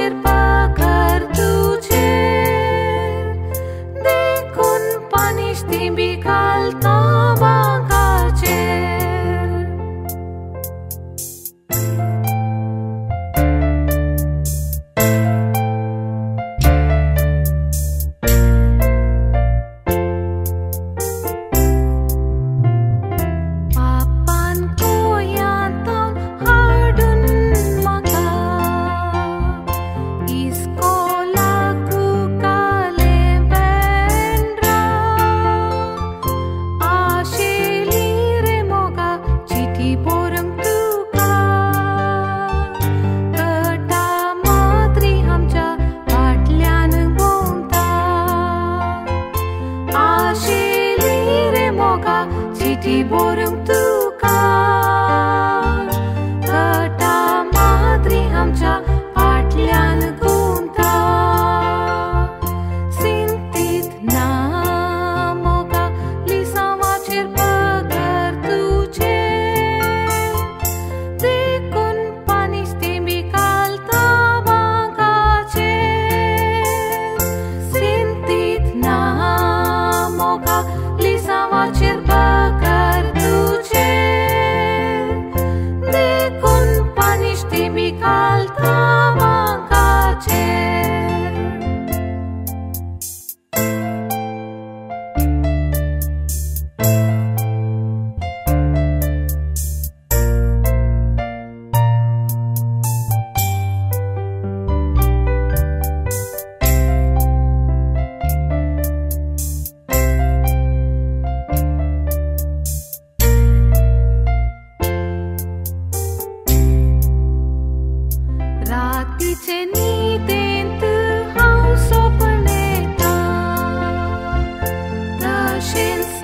cer păcări tu cer, de kun paniști bicalta banca cer. Papan ko yataun hardun maka, iskolaku kalembendra, asheli remoga चिठी पोरम तुका, कटा मात्री आमच्या फाटल्यान भोंवता. आशेली रे मोगा चिठी पोरम तुका, कटा मात्री आमच्या फाटल्यान घुंवता. सिंतीत ना मोगा लिसांवाचेर पगार तुजेर, देखून पानिश्टी बिकालता बांकाचेर. सिंतीत ना मोगा लिसांवाचेर पगार तुजेर, देखून पानिश्टी बिकालता बांकाचेर. रातीचे न्हिदेंत हांव सोपन येता, तशेंच